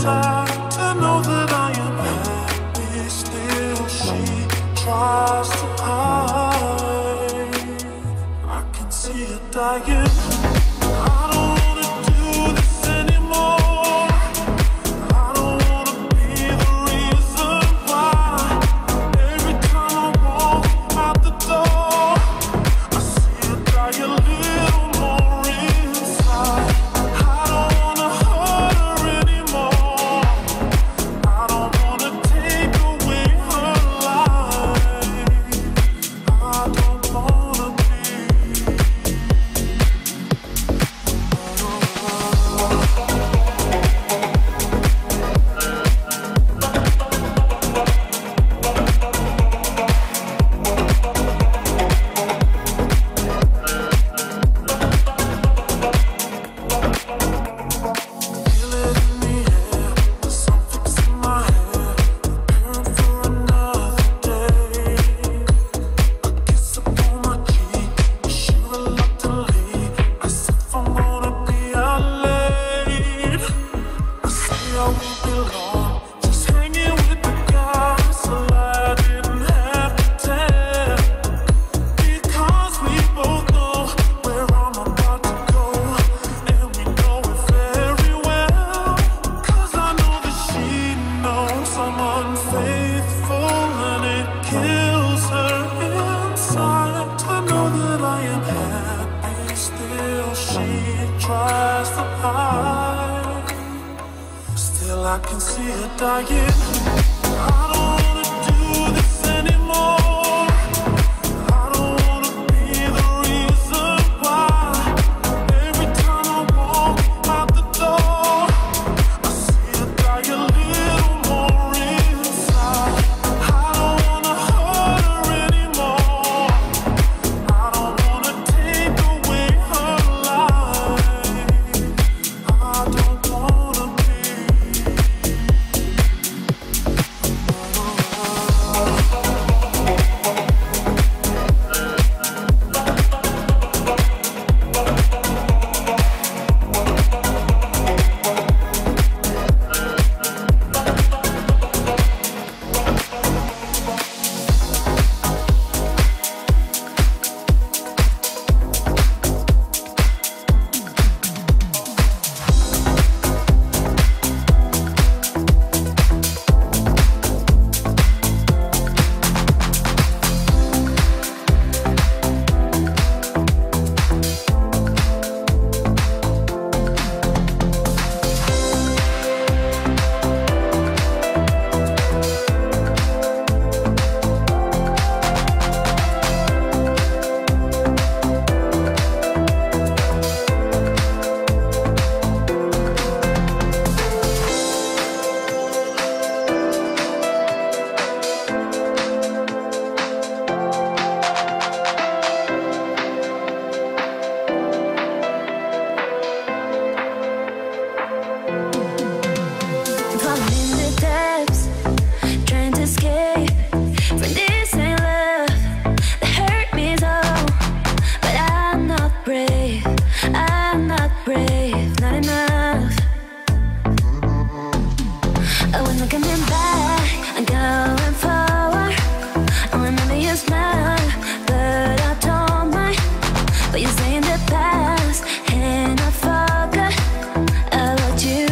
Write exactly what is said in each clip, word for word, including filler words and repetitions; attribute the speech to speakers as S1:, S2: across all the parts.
S1: inside to know that I am happy still. She tries to hide. I can see it dying. I don't wanna do this anymore. I don't wanna be the reason why. Every time I walk out the door, I see it die a little more inside. I don't wanna hurt her anymore. I don't wanna take away her life. I don't wanna be. Feel it in the air, the sun fixing my hair, preparing for another day. A kiss upon my cheek, she reluctantly asks if I'm gonna be out late. I say I won't be long, just hanging with the guys, so I didn't have to tell. Because we both know where I'm about to go, and we know it very well. Cause I know that she knows I'm unfaithful, and it kills her inside to know that I am happy still. She tries to hide. Still I can see her dying. I don't wanna do this anymore. I don't wanna be the reason why. Every time I walk out the door, I see her die a little more inside. I don't wanna hurt her anymore. I don't wanna take away her life. I don't wanna be. Falling in the depths, trying to escape from this ain't love that hurt me so. But I'm not brave, I'm not brave, not enough. Oh, I'm not coming back, I'm going forward. I remember your smile, but I don't mind. But you say in the past, and I forgot about you.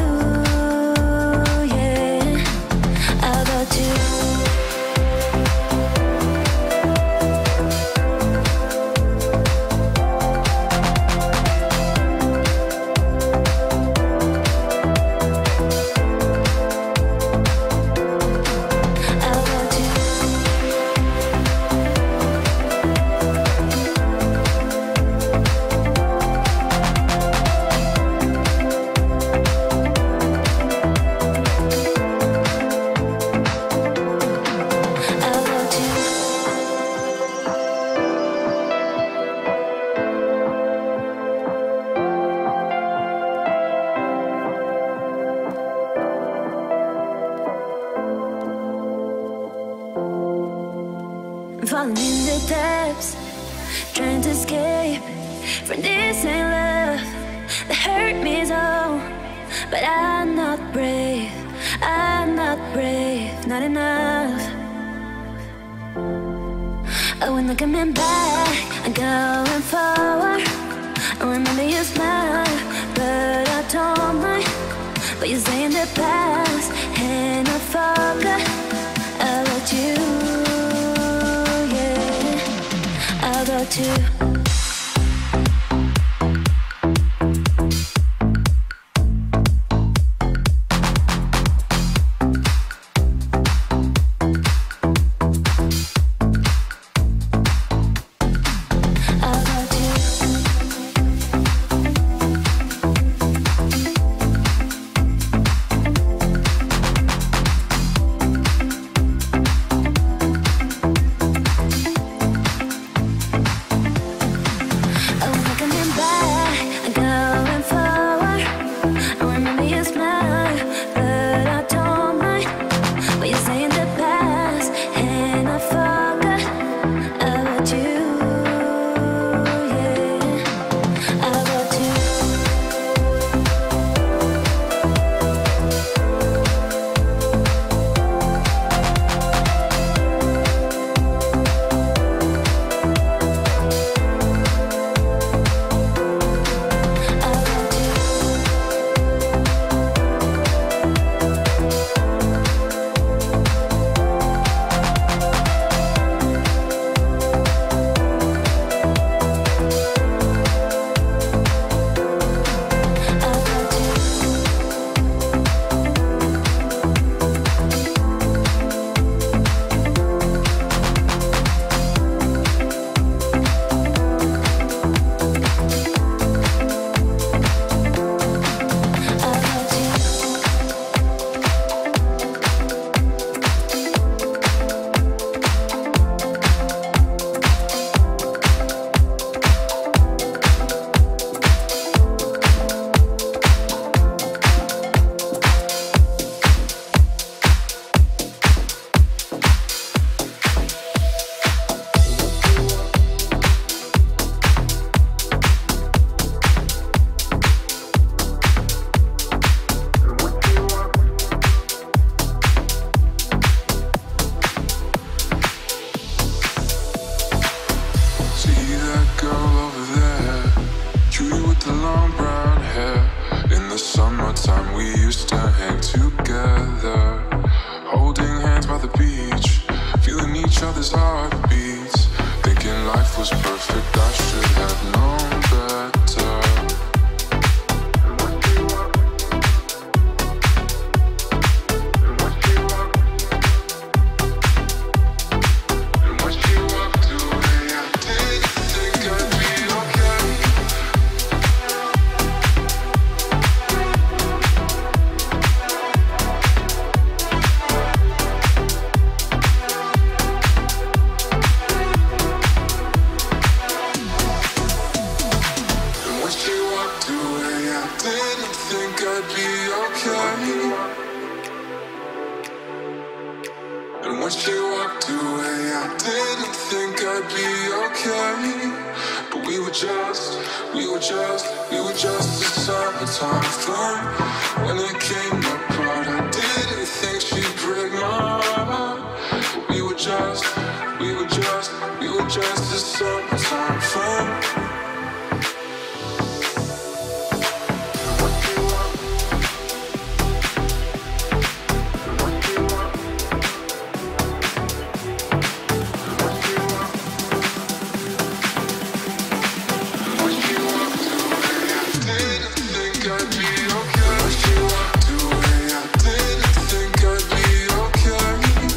S1: About you. About you. About you. Falling in the depths, trying to escape from this ain't love that hurt me so. But I'm not brave,
S2: I'm not brave, not enough. Oh, when I'm coming back, I'm going forward. I remember your smile, but I don't mind. But you say in the past, and I forgot about you, yeah, about you.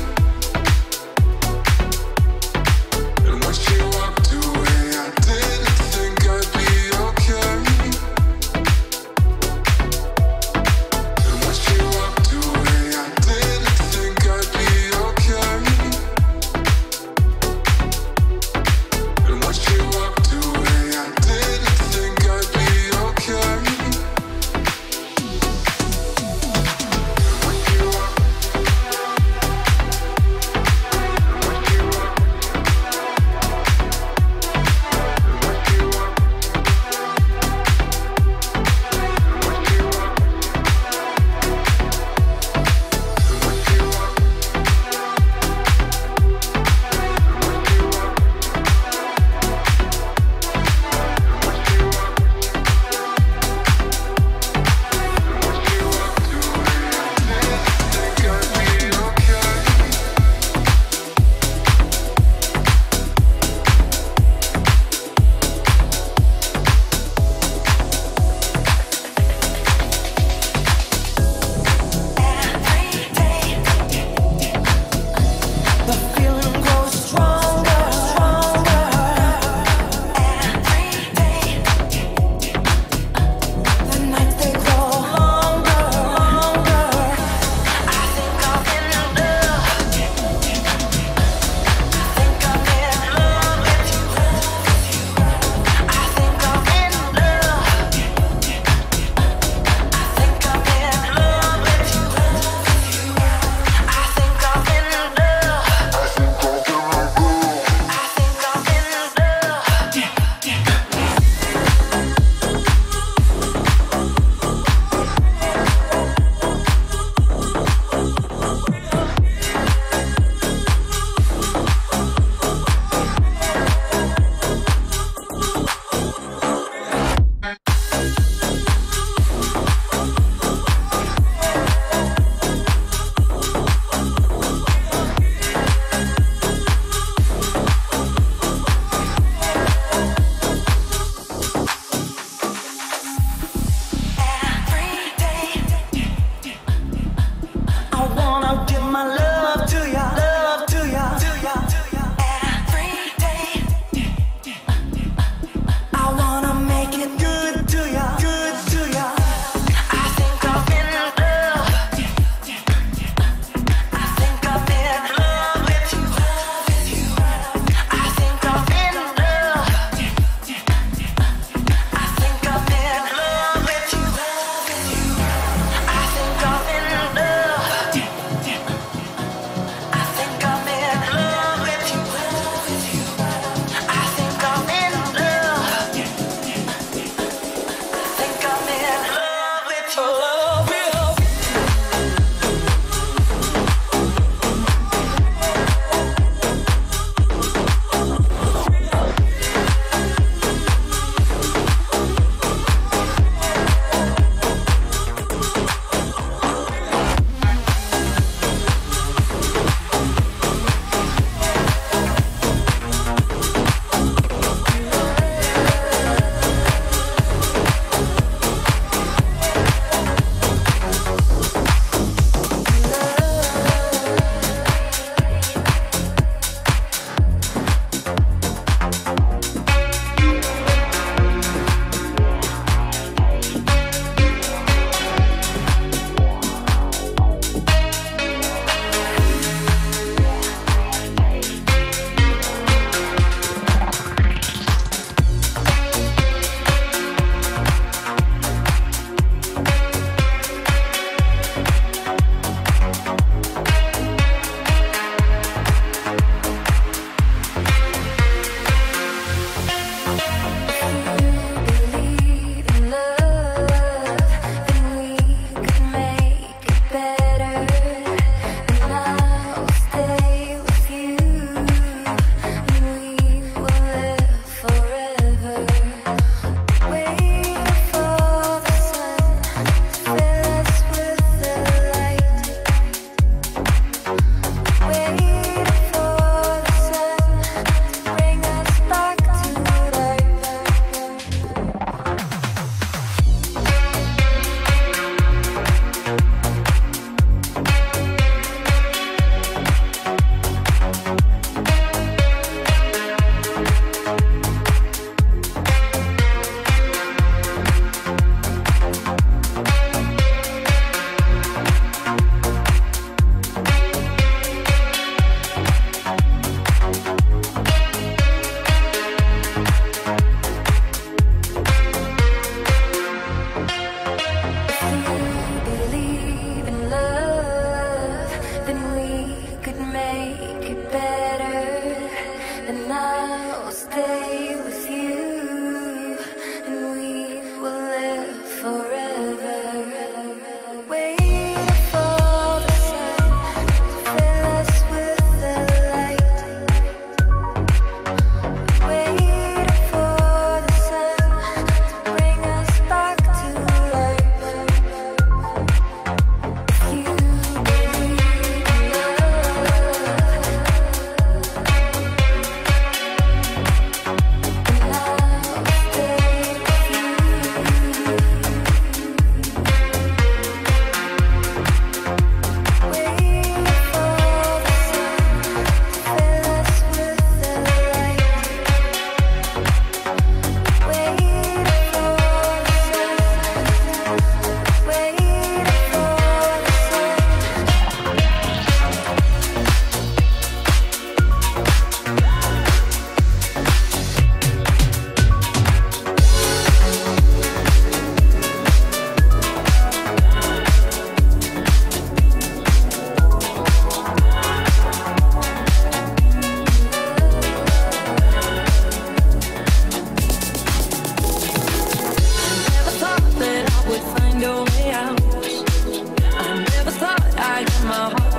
S1: Didn't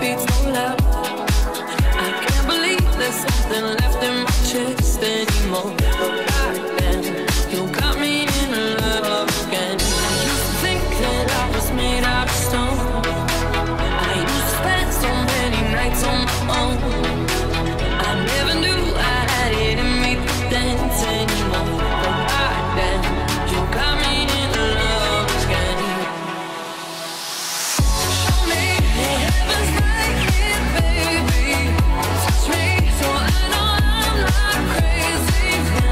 S3: beat so loud. I can't believe there's something left in my chest anymore. Back then, you got me in love again. I used to think that I was made out of stone. I used to spend so many nights on my own. I never knew I had it in me to dance anymore. But back then, you got me in love again. Show me that heaven's right here, baby. Touch me so I know I'm not crazy.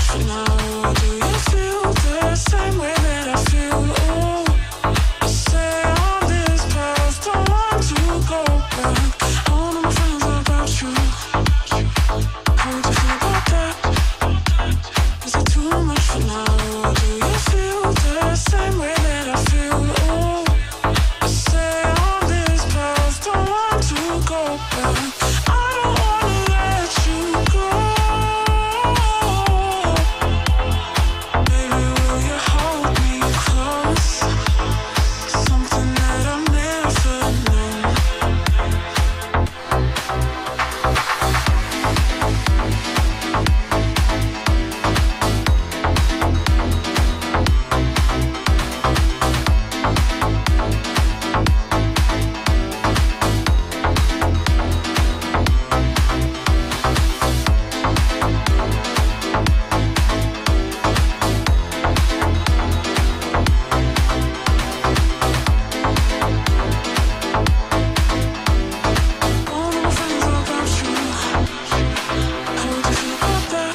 S1: for now. Do you feel the same way that I feel? Oh, I stay on this path, don't want to go back. All of my friends are about you. How do you feel about that? Is it too much for now? Do you feel the same way that I feel? Oh, I stay on this path, don't want to go back. I don't wanna let you go. Baby, will you hold me close? Something that I've never known. All of my friends are about you. How do you feel about that?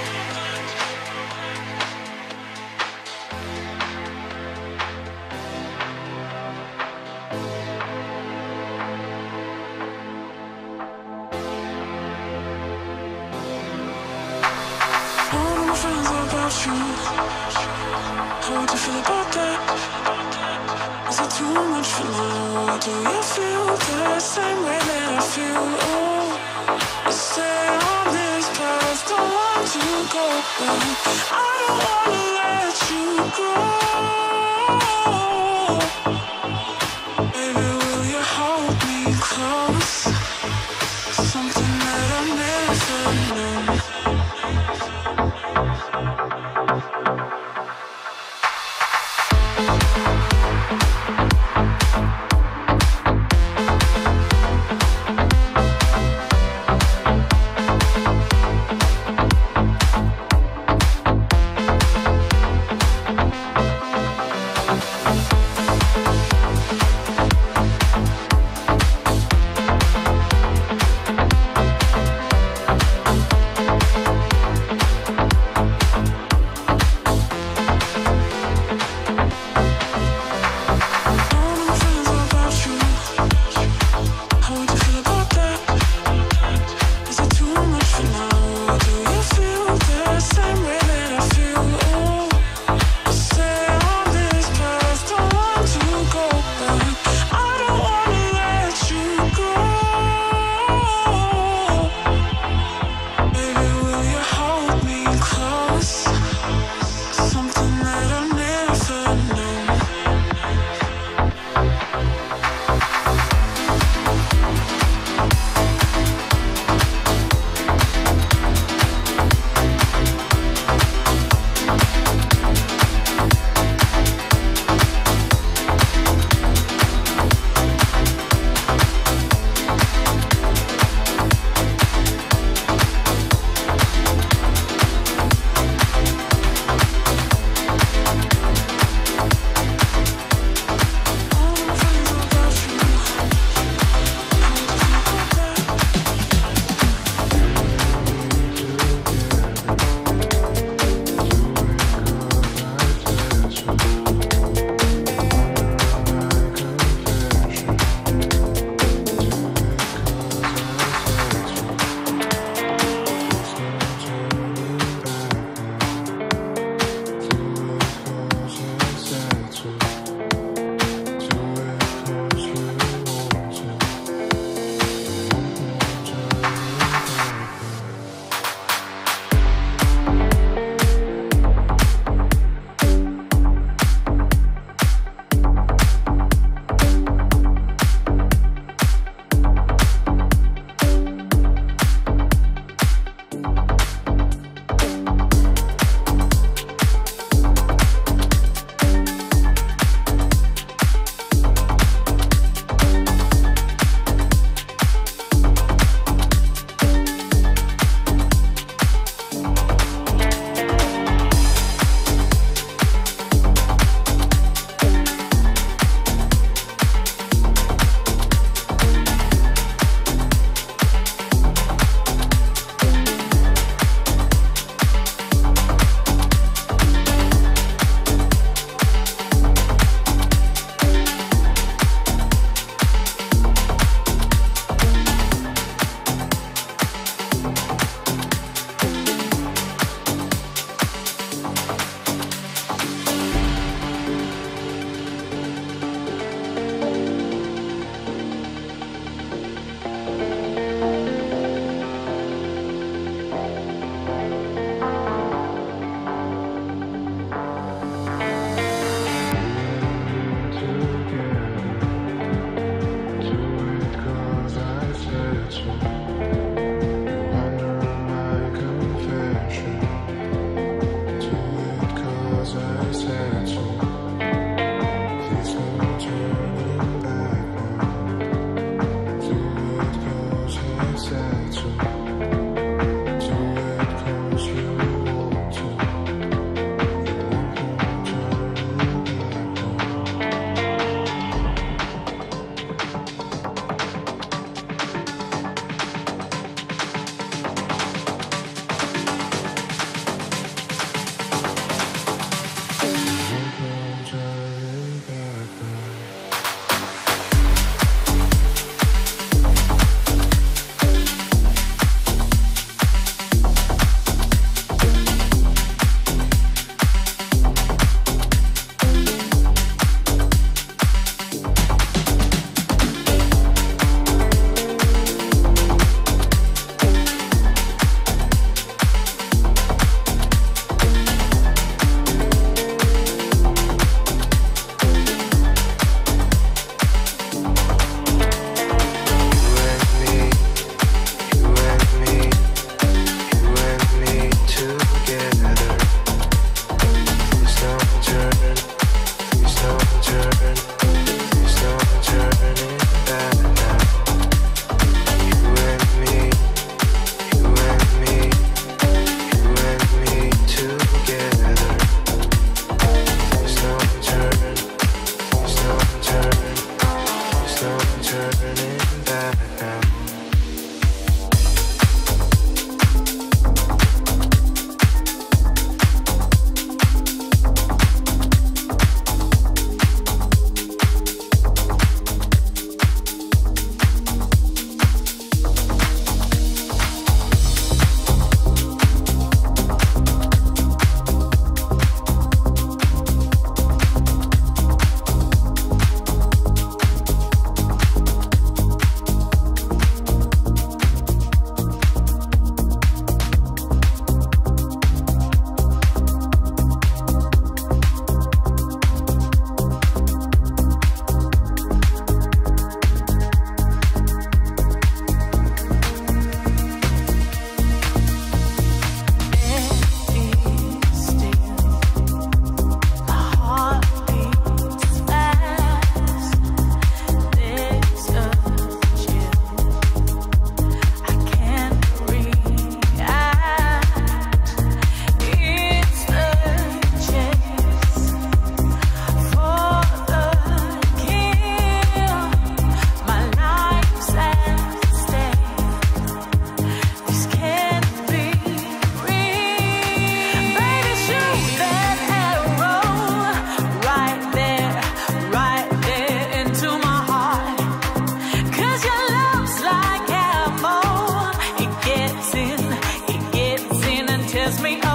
S1: All of my friends are about you. How do you feel about that? Is it too much for now? Do you feel the same way that I feel? Oh, I stay on this path, don't want to go back. I don't wanna let you go. Baby, will you hold me close? Something that I've never known.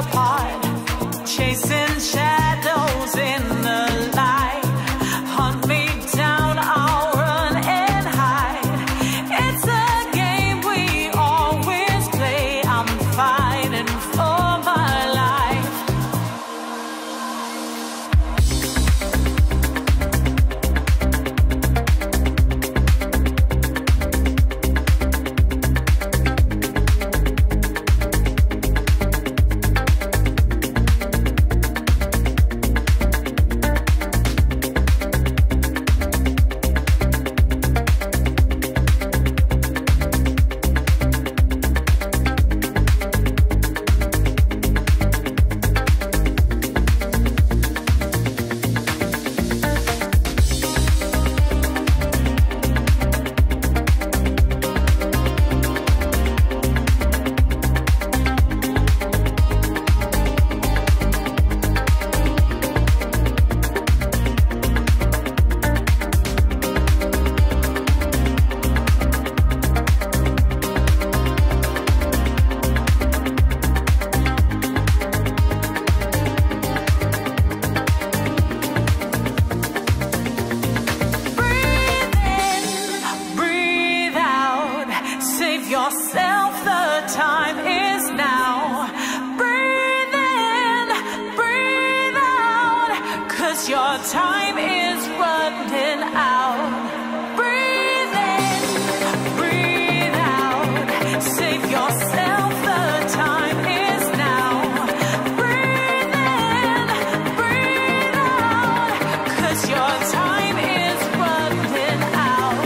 S1: apart, chasing shadows in the light. Hunt me down, I'll run and hide. It's a game we always play. I'm fighting for my life. Yourself, the time is now. Breathe in, breathe out, 'cause your time is running out. Breathe in, breathe out, save yourself, the time is now. Breathe in, breathe out, 'cause your time is running out.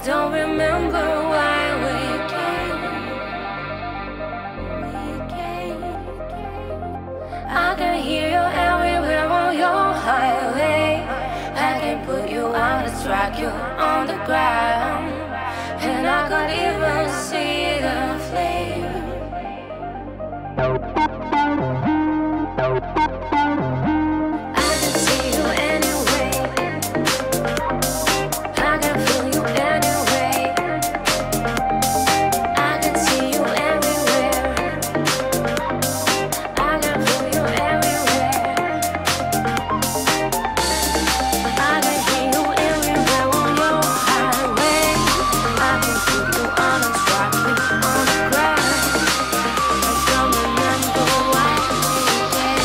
S2: don't remember why we came. I can hear you everywhere on your highway. I can put you out and strike you on the ground, and I could even see the flame. I can see you anyway. I can feel you anyway. I can see you everywhere. I can feel you everywhere. I can hear you everywhere on your highway. I can put you on and strike you on the ground. I don't remember why we came.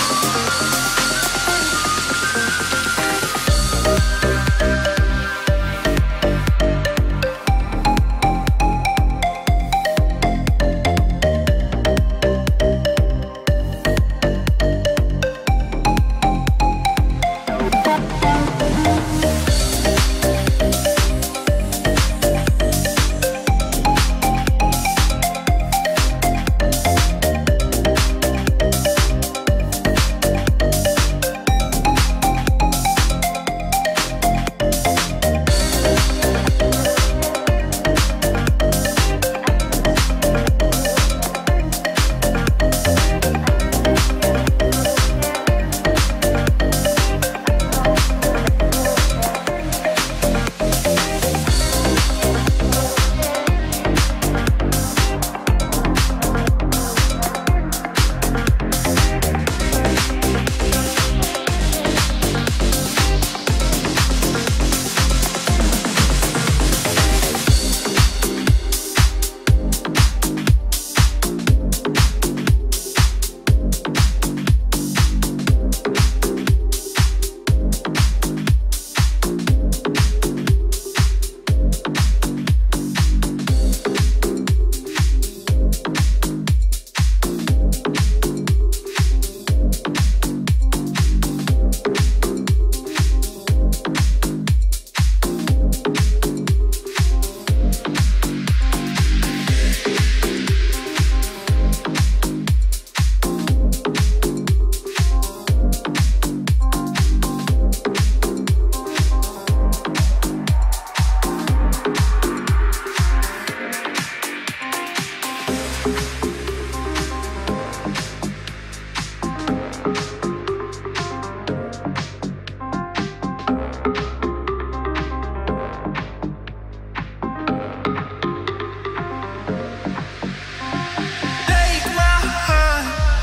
S1: Take my hand,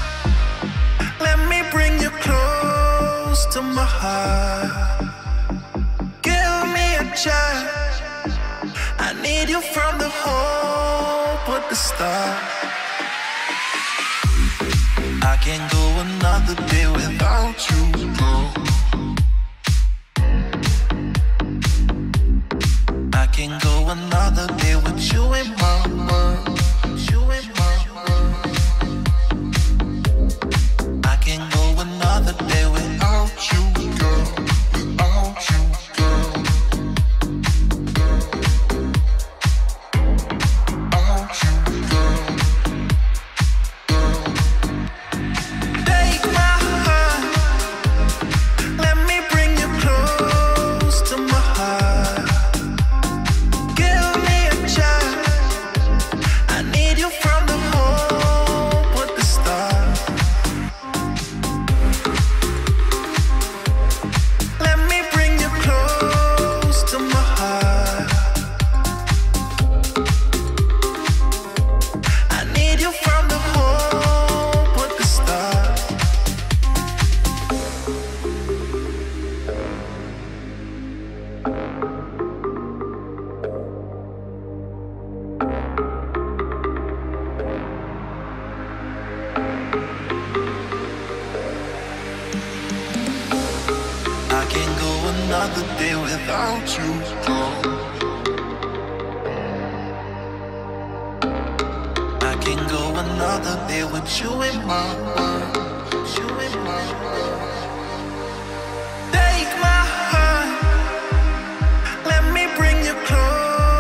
S1: let me bring you close to my heart. Give me a chance, I need you from the hope at the start. I can't go another day without you, girl. I can't go another day with you in my world. You in my world. I can't go another day without you, girl. Without you, girl. Without you, girl. Girl. Take my hand, let me bring you close to my heart. Give me a chance, I need you from the hope at the start. Let me bring you close to my heart. I need you from the hope at the start. I can't go another day without you, girl. I can't go another day with you in my world. You in my world. Take my hand, let me bring you close.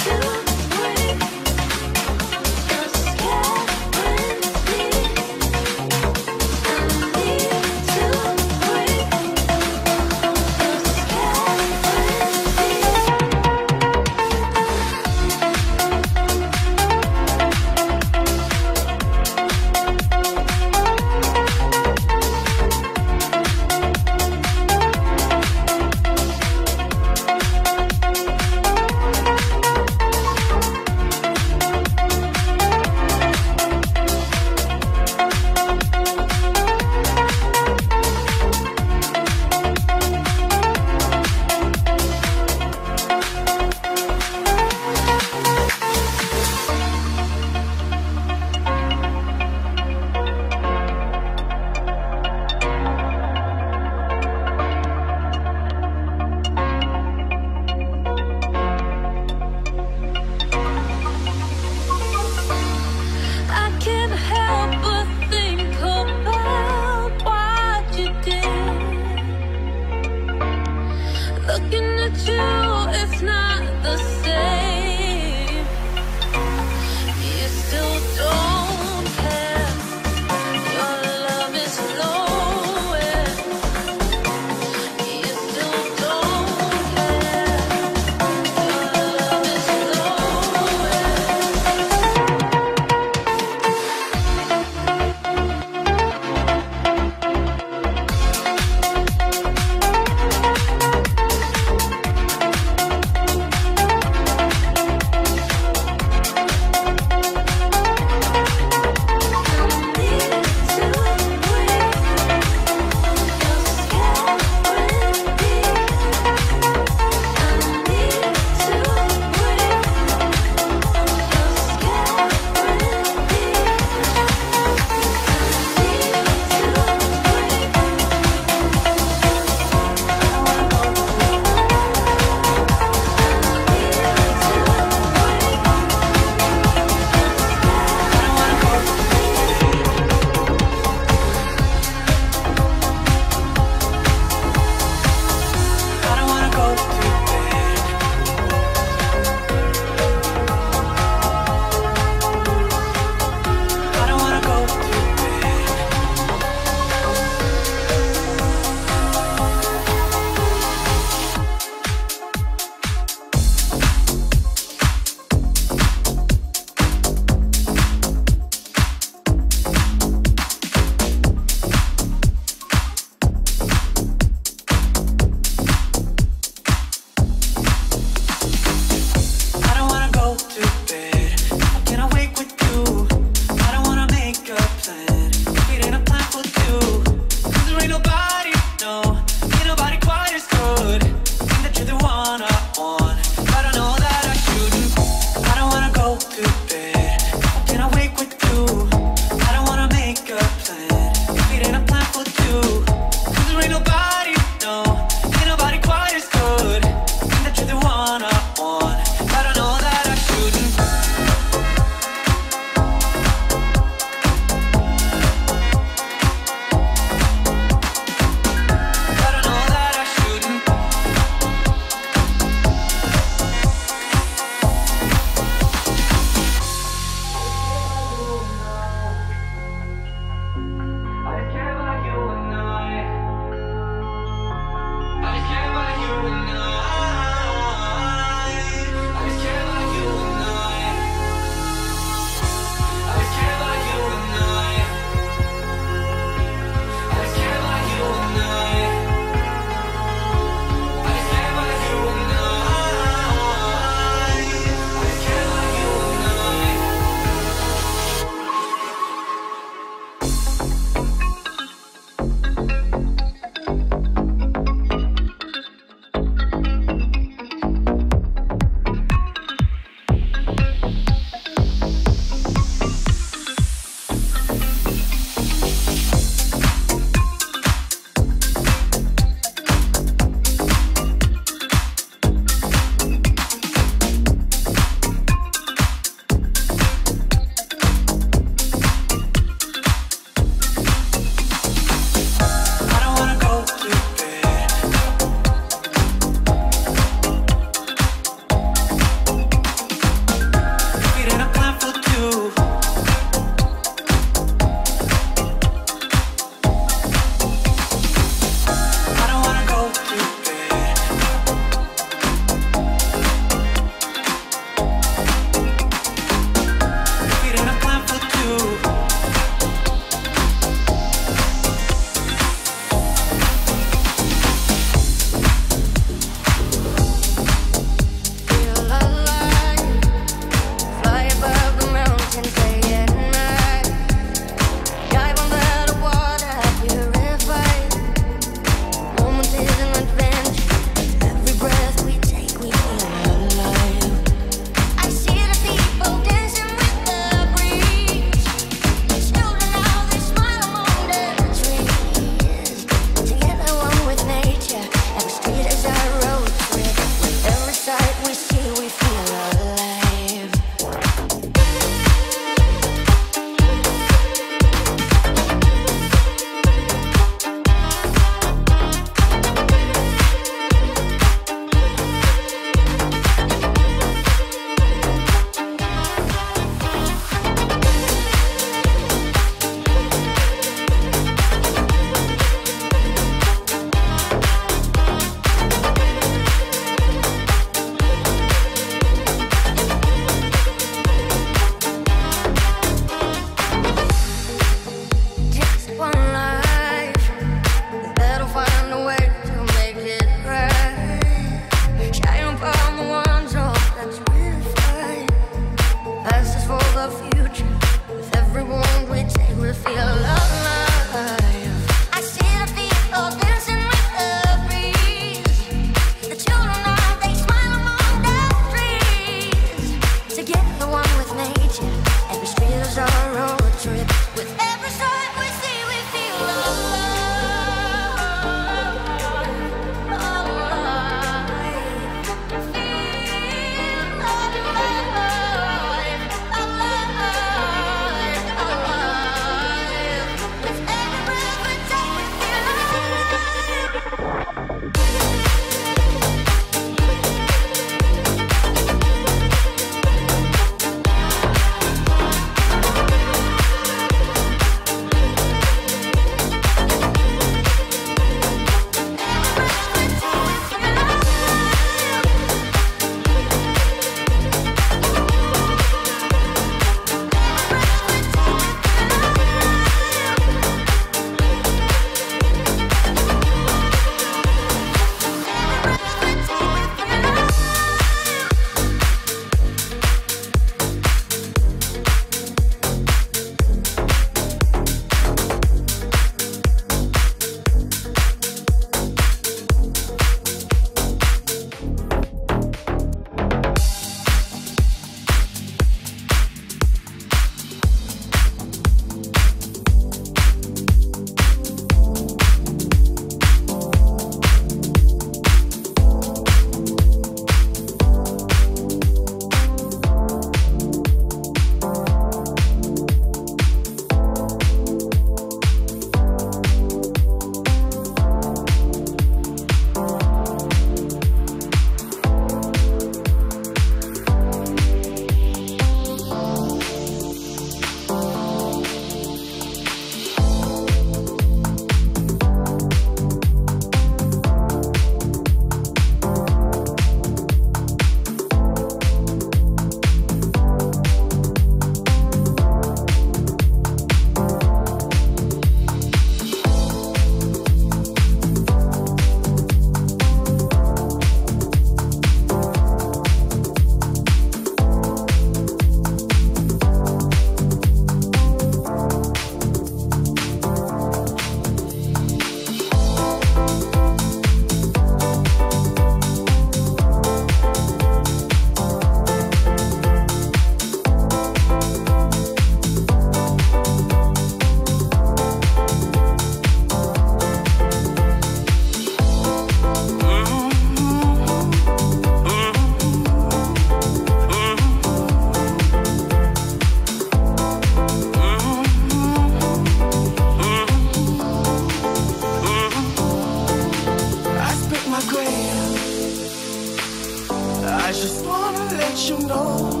S1: just wanna let you know,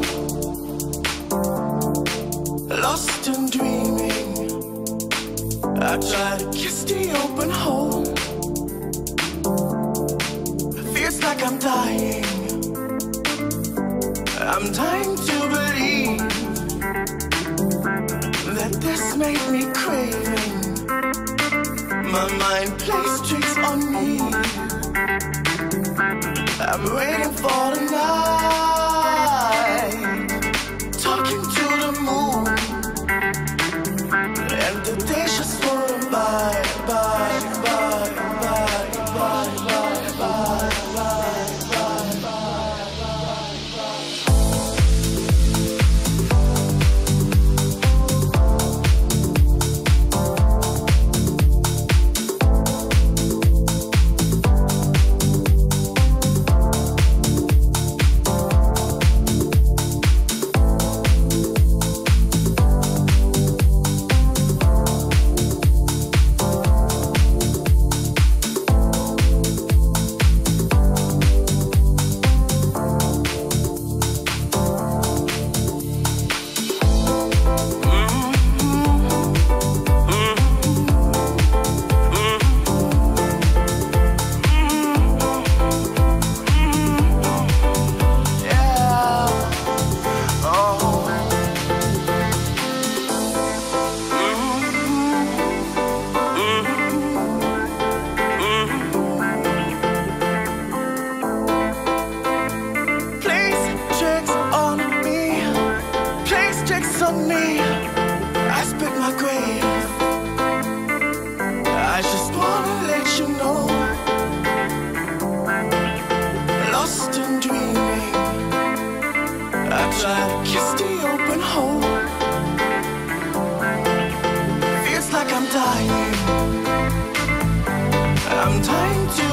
S1: lost and dreaming, I try to kiss the open hole. Feels like I'm dying, I'm dying to believe that this made me craving. My mind plays tricks on me, I'm waiting for the night, talking to the moon, and the days just floating by, by, by, by, by, by, by, by, on me, I spit my grave. I just wanna let you know, lost and dreaming, I try to kiss the open hole. Feels like I'm dying, I'm dying to